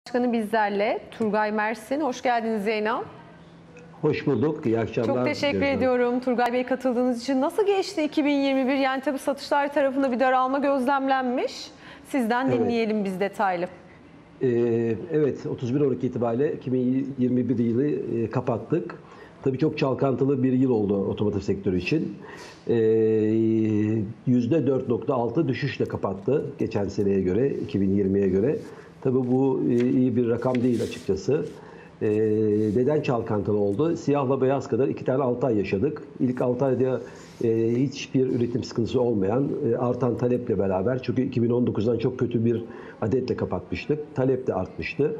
Başkanı bizlerle Turgay Mersin. Hoş geldiniz Zeynep. Hoş bulduk. İyi akşamlar. Çok teşekkür ediyorum Turgay Bey katıldığınız için. Nasıl geçti 2021? Yani tabii satışlar tarafında bir daralma gözlemlenmiş. Sizden dinleyelim biz detaylı. Evet, 31 Aralık itibariyle 2021 yılı kapattık. Tabii çok çalkantılı bir yıl oldu otomotiv sektörü için. %4.6 düşüşle kapattı geçen seneye göre, 2020'ye göre. Tabii bu iyi bir rakam değil açıkçası. Neden çalkantılı oldu? Siyahla beyaz kadar 2 tane 6 ay yaşadık. İlk 6 ayda hiçbir üretim sıkıntısı olmayan, artan taleple beraber, çünkü 2019'dan çok kötü bir adetle kapatmıştık. Talep de artmıştı.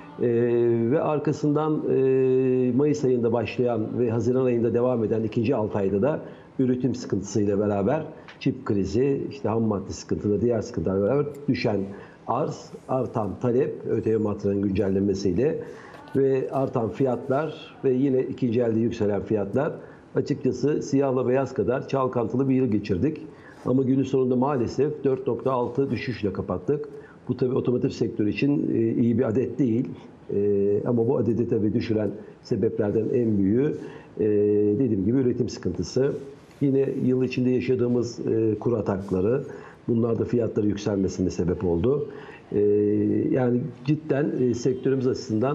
Ve arkasından Mayıs ayında başlayan ve Haziran ayında devam eden ikinci 6 ayda da üretim sıkıntısıyla beraber çip krizi, işte ham madde sıkıntıları, diğer sıkıntılarla beraber düşen arz, artan talep, ÖTV matrağının güncellenmesiyle ve artan fiyatlar ve yine ikinci elde yükselen fiyatlar, açıkçası siyahla beyaz kadar çalkantılı bir yıl geçirdik. Ama günün sonunda maalesef 4.6 düşüşle kapattık. Bu tabii otomotiv sektörü için iyi bir adet değil. Ama bu adeti tabii düşüren sebeplerden en büyüğü dediğim gibi üretim sıkıntısı. Yine yıl içinde yaşadığımız kur atakları, bunlar da fiyatları yükselmesine sebep oldu. Yani cidden sektörümüz açısından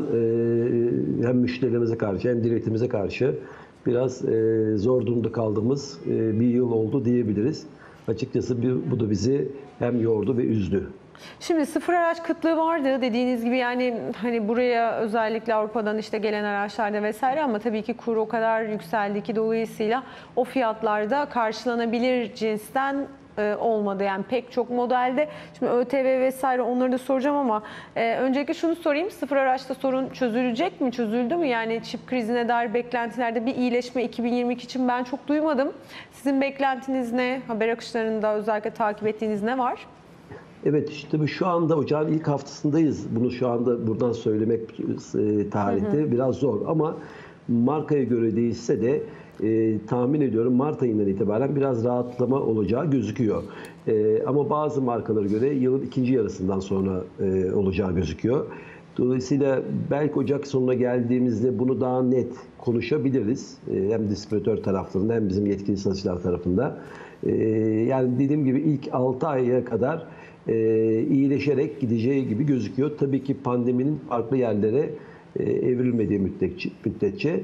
hem müşterilerimize karşı hem üretimimize karşı biraz zor durumda kaldığımız bir yıl oldu diyebiliriz. Açıkçası bu da bizi hem yordu ve üzdü. Şimdi sıfır araç kıtlığı vardı dediğiniz gibi, yani hani buraya özellikle Avrupa'dan işte gelen araçlarda vesaire, ama tabii ki kur o kadar yükseldi ki dolayısıyla o fiyatlarda karşılanabilir cinsten olmadı. Yani pek çok modelde. Şimdi ÖTV vesaire onları da soracağım ama öncelikle şunu sorayım. Sıfır araçta sorun çözülecek mi? Çözüldü mü? Yani çip krizine dair beklentilerde bir iyileşme 2022 için ben çok duymadım. Sizin beklentiniz ne? Haber akışlarında özellikle takip ettiğiniz ne var? Evet, işte şu anda ocağın ilk haftasındayız. Bunu şu anda buradan söylemek tarihte biraz zor ama markaya göre değişse de tahmin ediyorum Mart ayından itibaren biraz rahatlama olacağı gözüküyor. Ama bazı markalara göre yılın ikinci yarısından sonra olacağı gözüküyor. Dolayısıyla belki Ocak sonuna geldiğimizde bunu daha net konuşabiliriz. Hem distribütör taraflarında hem bizim yetkili satışlar tarafında. Yani dediğim gibi ilk 6 aya kadar iyileşerek gideceği gibi gözüküyor. Tabii ki pandeminin farklı yerlere evrilmediği müddetçe.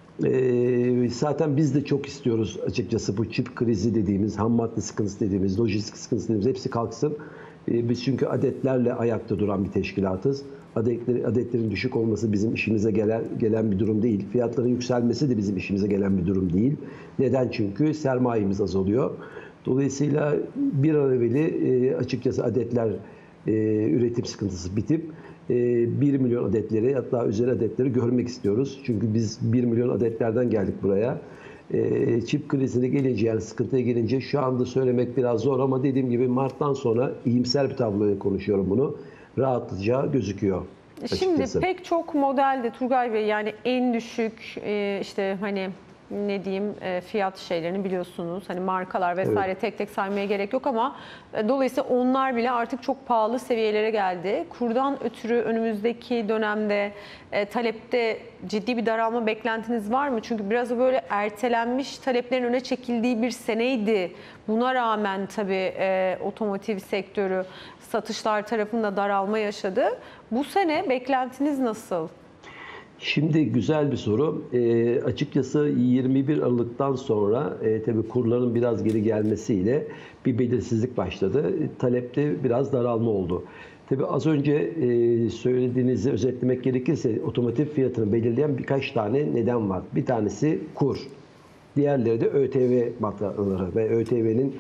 Zaten biz de çok istiyoruz açıkçası bu çip krizi dediğimiz, ham madde sıkıntısı dediğimiz, lojistik sıkıntısı dediğimiz hepsi kalksın. Biz çünkü adetlerle ayakta duran bir teşkilatız. Adetlerin düşük olması bizim işimize gelen bir durum değil. Fiyatların yükselmesi de bizim işimize gelen bir durum değil. Neden? Çünkü sermayemiz azalıyor. Dolayısıyla bir an evveli açıkçası adetler üretim sıkıntısı bitip 1 milyon adetleri, hatta üzeri adetleri görmek istiyoruz. Çünkü biz 1 milyon adetlerden geldik buraya. Çip krizine gelince, yani sıkıntıya gelince şu anda söylemek biraz zor ama dediğim gibi Mart'tan sonra iyimser bir tabloya konuşuyorum bunu. Rahatlayacağı gözüküyor açıkçası. Şimdi pek çok modelde Turgay Bey, yani en düşük işte hani ne diyeyim fiyat şeylerini biliyorsunuz. Hani markalar vesaire, evet, tek tek saymaya gerek yok ama dolayısıyla onlar bile artık çok pahalı seviyelere geldi. Kurdan ötürü önümüzdeki dönemde talepte ciddi bir daralma beklentiniz var mı? Çünkü biraz böyle ertelenmiş, taleplerin öne çekildiği bir seneydi. Buna rağmen tabii otomotiv sektörü satışlar tarafında daralma yaşadı. Bu sene beklentiniz nasıl? Şimdi güzel bir soru. Açıkçası 21 Aralık'tan sonra tabii kurların biraz geri gelmesiyle bir belirsizlik başladı. Talepte biraz daralma oldu. Tabii az önce söylediğinizi özetlemek gerekirse otomotiv fiyatını belirleyen birkaç tane neden var. Bir tanesi kur. Diğerleri de ÖTV matrahları ve ÖTV'nin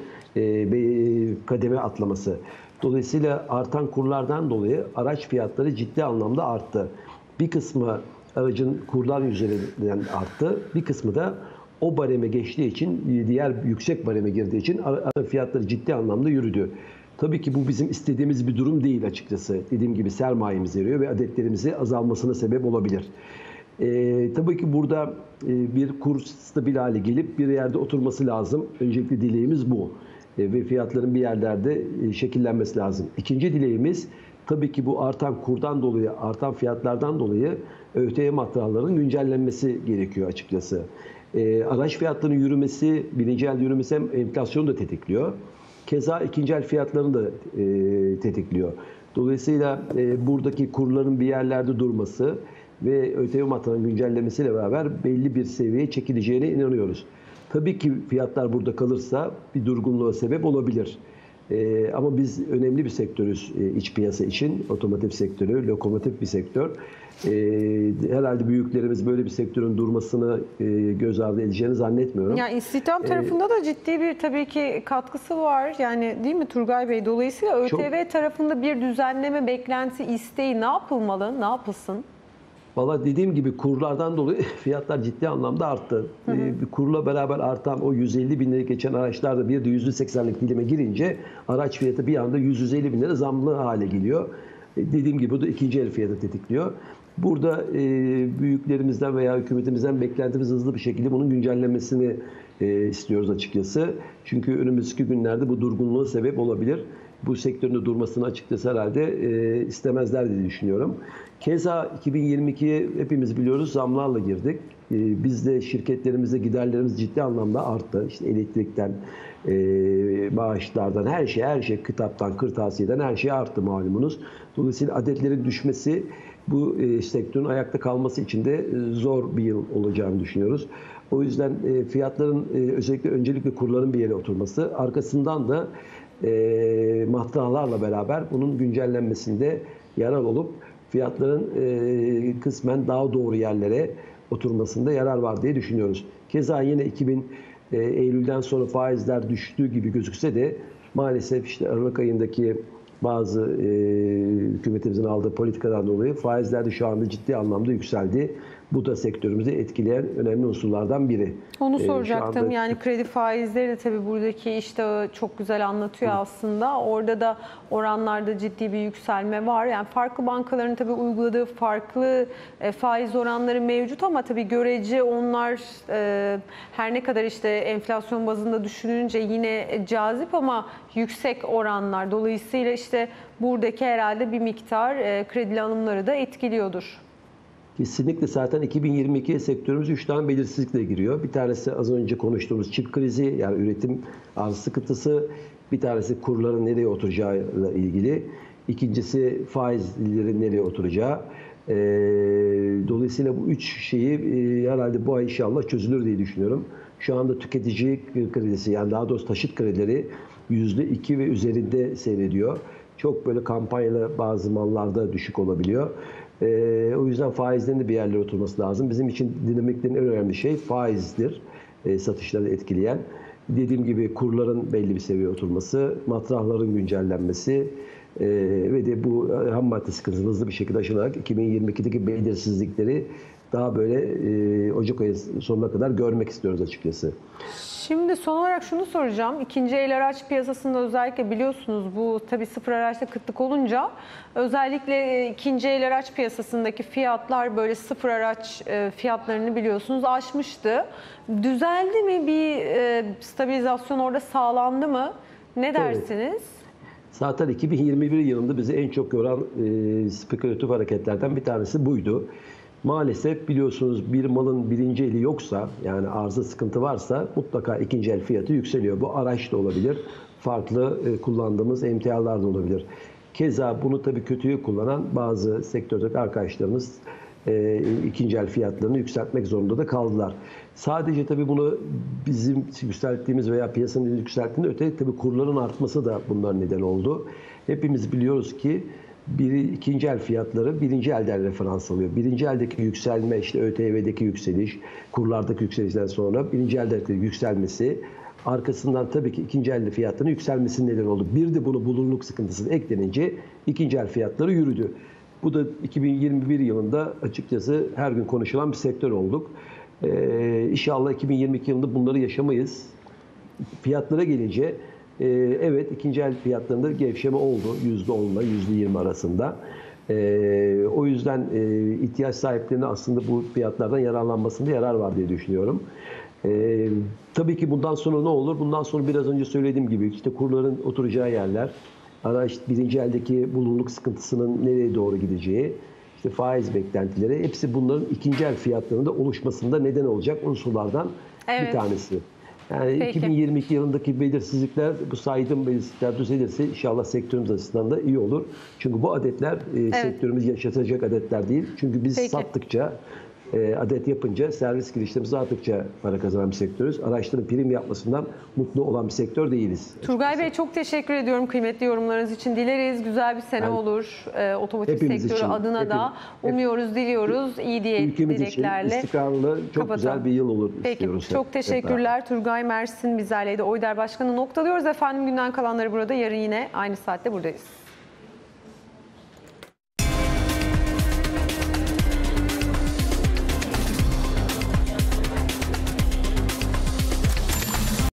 kademe atlaması. Dolayısıyla artan kurlardan dolayı araç fiyatları ciddi anlamda arttı. Bir kısmı aracın kurlar üzerinden arttı. Bir kısmı da o bareme geçtiği için, diğer yüksek bareme girdiği için fiyatları ciddi anlamda yürüdü. Tabii ki bu bizim istediğimiz bir durum değil açıkçası. Dediğim gibi sermayemiz eriyor ve adetlerimizi azalmasına sebep olabilir. Tabii ki burada bir kur stabil hale gelip bir yerde oturması lazım. Öncelikle dileğimiz bu. Ve fiyatların bir yerlerde şekillenmesi lazım. İkinci dileğimiz, tabii ki bu artan kurdan dolayı, artan fiyatlardan dolayı ÖTV matrahlarının güncellenmesi gerekiyor açıkçası. Araç fiyatlarının yürümesi, birinci elde yürümesi hem enflasyonu da tetikliyor. Keza ikinci el fiyatlarını da tetikliyor. Dolayısıyla buradaki kurların bir yerlerde durması ve ÖTV matrahının güncellemesiyle beraber belli bir seviyeye çekileceğine inanıyoruz. Tabii ki fiyatlar burada kalırsa bir durgunluğa sebep olabilir. Ama biz önemli bir sektörüz iç piyasa için. Otomotiv sektörü, lokomotif bir sektör. Herhalde büyüklerimiz böyle bir sektörün durmasını göz ardı edeceğini zannetmiyorum. Yani istihdam tarafında da ciddi bir tabii ki katkısı var. Yani değil mi Turgay Bey? Dolayısıyla ÖTV tarafında bir düzenleme, beklenti, isteği ne yapılmalı, ne yapılsın? Valla dediğim gibi kurlardan dolayı fiyatlar ciddi anlamda arttı. Kurla beraber artan o 150 bin lira geçen araçlar da bir de %80'lik dilime girince araç fiyatı bir anda 150 bin lira zamlı hale geliyor. Dediğim gibi bu da ikinci el fiyatı tetikliyor. Burada büyüklerimizden veya hükümetimizden beklentimiz hızlı bir şekilde bunun güncellenmesini istiyoruz açıkçası. Çünkü önümüzdeki günlerde bu durgunluğa sebep olabilir. Bu sektörün de durmasını açıkçası herhalde istemezler diye düşünüyorum. Keza 2022'ye hepimiz biliyoruz zamlarla girdik. Biz de şirketlerimizde giderlerimiz ciddi anlamda arttı. İşte elektrikten, maaşlardan her şey, kitaptan, kırtasiyeden her şey arttı malumunuz. Dolayısıyla adetlerin düşmesi bu sektörün ayakta kalması için de zor bir yıl olacağını düşünüyoruz. O yüzden fiyatların özellikle öncelikle kurların bir yere oturması, arkasından da matrahlarla beraber bunun güncellenmesinde yarar olup fiyatların kısmen daha doğru yerlere oturmasında yarar var diye düşünüyoruz. Keza yine Eylül'den sonra faizler düştüğü gibi gözükse de maalesef işte Aralık ayındaki bazı hükümetimizin aldığı politikadan dolayı faizler de şu anda ciddi anlamda yükseldi. Bu da sektörümüzü etkileyen önemli unsurlardan biri. Onu soracaktım. Yani kredi faizleri de tabii buradaki işte çok güzel anlatıyor aslında. Orada da oranlarda ciddi bir yükselme var. Yani farklı bankaların tabii uyguladığı farklı faiz oranları mevcut ama tabii görece onlar her ne kadar işte enflasyon bazında düşününce yine cazip ama yüksek oranlar. Dolayısıyla işte buradaki herhalde bir miktar kredi alımları da etkiliyordur. Kesinlikle zaten 2022 sektörümüz 3 tane belirsizlikle giriyor. Bir tanesi az önce konuştuğumuz çip krizi, yani üretim arz sıkıntısı. Bir tanesi kurların nereye oturacağıyla ilgili. İkincisi faizlerin nereye oturacağı. Dolayısıyla bu üç şeyi herhalde bu ay inşallah çözülür diye düşünüyorum. Şu anda tüketici kredisi, yani daha doğrusu taşıt kredileri %2 ve üzerinde seyrediyor. Çok böyle kampanyalı bazı mallarda düşük olabiliyor. O yüzden faizlerin de bir yerlere oturması lazım. Bizim için dinamiklerin en önemli şey faizdir. Satışları etkileyen. Dediğim gibi kurların belli bir seviyeye oturması, matrahların güncellenmesi ve de bu ham madde sıkıntısını hızlı bir şekilde aşılarak 2022'deki belirsizlikleri daha böyle Ocak ayı sonuna kadar görmek istiyoruz açıkçası. Şimdi son olarak şunu soracağım. İkinci el araç piyasasında özellikle biliyorsunuz bu tabii sıfır araçta kıtlık olunca özellikle ikinci el araç piyasasındaki fiyatlar böyle sıfır araç fiyatlarını biliyorsunuz aşmıştı. Düzeldi mi? Bir stabilizasyon orada sağlandı mı? Ne dersiniz? Evet. Zaten 2021 yılında bizi en çok yoran spekülatif hareketlerden bir tanesi buydu. Maalesef biliyorsunuz bir malın birinci eli yoksa, yani arzda sıkıntı varsa mutlaka ikinci el fiyatı yükseliyor. Bu araç da olabilir, farklı kullandığımız emtialar da olabilir. Keza bunu tabii kötüye kullanan bazı sektördeki arkadaşlarımız ikinci el fiyatlarını yükseltmek zorunda da kaldılar. Sadece tabii bunu bizim yükselttiğimiz veya piyasanın yükselttiğinde öte tabii kurların artması da bunların neden oldu. Hepimiz biliyoruz ki ikinci el fiyatları birinci elden referans alıyor. Birinci eldeki yükselme, işte ÖTV'deki yükseliş, kurlardaki yükselişten sonra birinci eldeki yükselmesi, arkasından tabii ki ikinci elde fiyatlarının yükselmesinin neden oldu. Bir de bunu bulunurluk sıkıntısı eklenince ikinci el fiyatları yürüdü. Bu da 2021 yılında açıkçası her gün konuşulan bir sektör olduk. İnşallah 2022 yılında bunları yaşamayız. Fiyatlara gelince evet, ikinci el fiyatlarında gevşeme oldu. %10 ile %20 arasında. O yüzden ihtiyaç sahiplerine aslında bu fiyatlardan yararlanmasında yarar var diye düşünüyorum. Tabii ki bundan sonra ne olur? Bundan sonra biraz önce söylediğim gibi işte kurların oturacağı yerler, birinci eldeki bulunurluk sıkıntısının nereye doğru gideceği, işte faiz beklentileri, hepsi bunların ikinci el fiyatlarında oluşmasında neden olacak unsurlardan Evet. bir tanesi. Yani Peki. 2022 yılındaki belirsizlikler, bu saydığım belirsizlikler düzelirse inşallah sektörümüz açısından da iyi olur. Çünkü bu adetler sektörümüz yaşatacak adetler değil. Çünkü biz Peki. sattıkça, adet yapınca, servis girişlerimiz arttıkça para kazanan bir sektörüz. Araçların prim yapmasından mutlu olan bir sektör değiliz. Turgay Bey çok teşekkür ediyorum kıymetli yorumlarınız için. Dileriz güzel bir sene olur. Otomotiv hepimiz sektörü için, adına da umuyoruz, diliyoruz. İyi Ülkemiz için dileklerle. istikrarlı, çok kapatalım. güzel bir yıl olur Peki, istiyoruz. çok hep teşekkürler. Turgay Mersin, Bizlerle'de Oyder Başkanı noktalıyoruz. Efendim günden kalanları burada. Yarın yine aynı saatte buradayız.